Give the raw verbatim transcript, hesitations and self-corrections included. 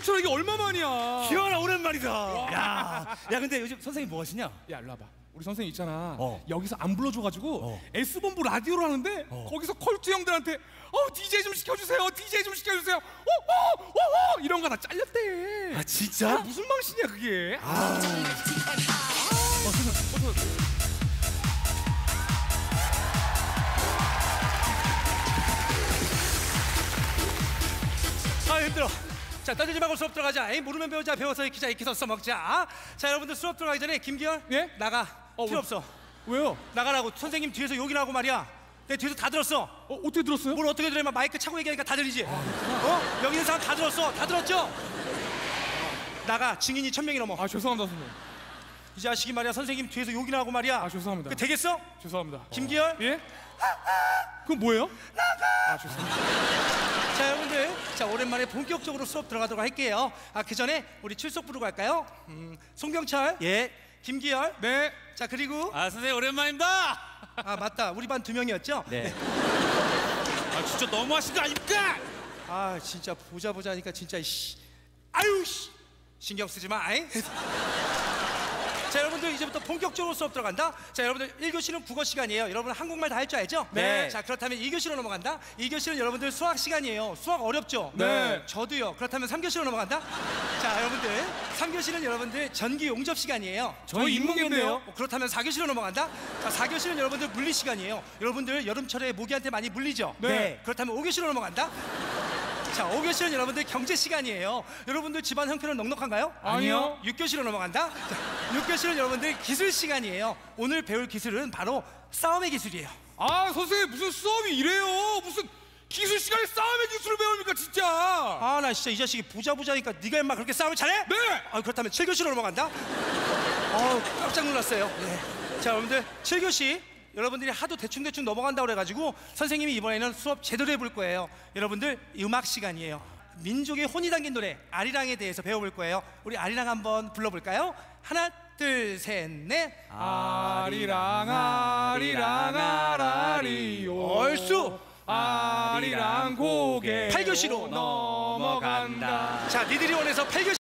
춤추는 이게 얼마만이야. 기현아 오랜만이다. 야, 야 근데 요즘 선생님 뭐 하시냐? 야 일로 와봐. 우리 선생님 있잖아. 어. 여기서 안 불러줘가지고 어. S본부 라디오를 하는데 어. 거기서 컬투 형들한테 어 디제이 좀 시켜주세요. 디제이 좀 시켜주세요. 어어어어 이런 거 다 잘렸대. 아 진짜? 아, 무슨 망신이야 그게. 아. 아. 어, 선생님, 어서. 아 힘들어. 자 떠들지 말고 수업 들어가자. 에이, 모르면 배우자, 배워서 익히자, 익혀서 써먹자. 자 여러분들 수업 들어가기 전에 김기현 예? 나가. 어, 필요 왜? 없어. 왜요? 나가라고. 선생님 뒤에서 욕이나 하고 말이야. 내 뒤에서 다 들었어. 어 어떻게 들었어요? 뭘 어떻게 들으면 마이크 차고 얘기하니까 다 들리지. 어? 여기 있는 사람 다 들었어. 다 들었죠? 나가. 증인이 천 명이 넘어. 아 죄송합니다 선생님. 이 자식이 말이야 선생님 뒤에서 욕이나 하고 말이야. 아 죄송합니다. 그 되겠어? 죄송합니다. 김기현? 예? 그건 뭐예요? 나가. 아 죄송합니다. 자 여러분들, 자 오랜만에 본격적으로 수업 들어가도록 할게요. 아 그 전에 우리 출석 부르고 갈까요? 음, 송병철, 예. 김기열, 네. 자 그리고 아 선생님 오랜만입니다. 아 맞다, 우리 반 두 명이었죠? 네. 아 진짜 너무하신 거 아닙니까? 아 진짜 보자 보자 하니까 진짜 씨, 아유 씨, 신경 쓰지 마. 아이? 자 여러분들 이제부터 본격적으로 수업 들어간다. 자 여러분들 일 교시는 국어 시간이에요. 여러분 한국말 다 할 줄 알죠? 네. 자 그렇다면 이 교시로 넘어간다. 이 교시는 여러분들 수학 시간이에요. 수학 어렵죠? 네. 저도요. 그렇다면 삼 교시로 넘어간다. 자 여러분들 삼 교시는 여러분들 전기 용접 시간이에요. 저희 인문계인데요. 어, 그렇다면 사 교시로 넘어간다. 자 사 교시는 여러분들 물리 시간이에요. 여러분들 여름철에 모기한테 많이 물리죠? 네. 그렇다면 오 교시로 넘어간다. 자 오 교시는 여러분들 경제 시간이에요. 여러분들 집안 형편은 넉넉한가요? 아니요. 육 교시로 넘어간다. 자, 육 교시는 여러분들 기술 시간이에요. 오늘 배울 기술은 바로 싸움의 기술이에요. 아 선생님 무슨 수업이 이래요? 무슨 기술 시간에 싸움의 기술을 배웁니까 진짜? 아 나 진짜 이 자식이 보자 보자니까 네가 임마 그렇게 싸움을 잘해? 네. 아 그렇다면 칠 교시로 넘어간다. 아 깜짝 놀랐어요. 네. 자 여러분들 칠 교시 여러분들이 하도 대충대충 넘어간다고 그래가지고 선생님이 이번에는 수업 제대로 해볼 거예요. 여러분들 음악 시간이에요. 민족의 혼이 담긴 노래 아리랑에 대해서 배워볼 거예요. 우리 아리랑 한번 불러볼까요? 하나 둘 셋 넷. 아리랑 아리랑 아라리요. 얼쑤. 아리랑 고개 팔 교시로 넘어간다. 자 니들이 원해서 팔 교시